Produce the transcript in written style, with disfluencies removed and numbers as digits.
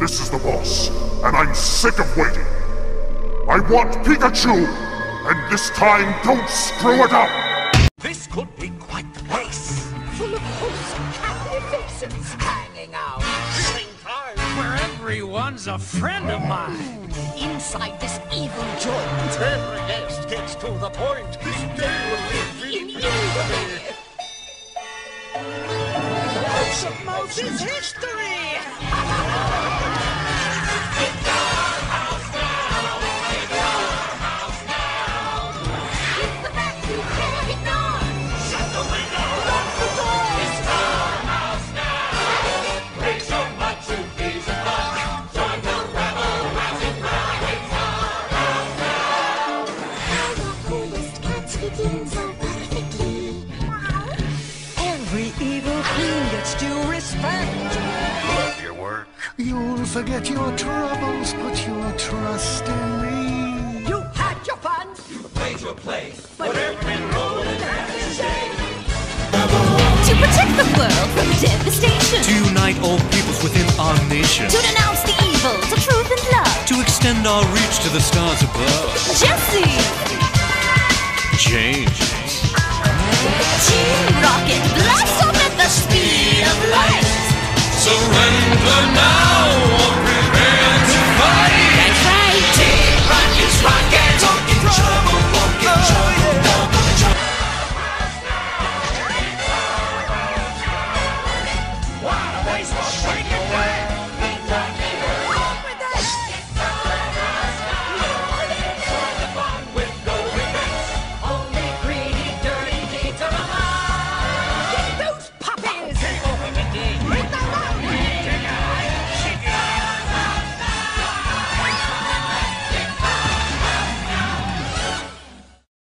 This is the boss, and I'm sick of waiting. I want Pikachu, and this time don't screw it up! This could be quite the place. Full of wholesome happy faces hanging out. Feeling tired where everyone's a friend of mine. Inside this evil joint, Every guest gets to the point. This day will live in in infamy. Lots of Mouse is history. It's the fact you can't ignore. Shut the window. Lock the door. It's our house now. Raise your Machu Picchu fun. Join the rebel rising ground. It's our house now. How the coolest cats fit in so perfectly. Every evil queen gets due respect. Love your work. You'll forget your troubles, put your trust in me. You had your fun, Play to a play. but every role in that is To protect the world from devastation. To unite all peoples within our nation. To denounce the evils of truth and love. To extend our reach to the stars above. Jesse! Jane. Team Rocket, blast off at the speed of light. Surrender now!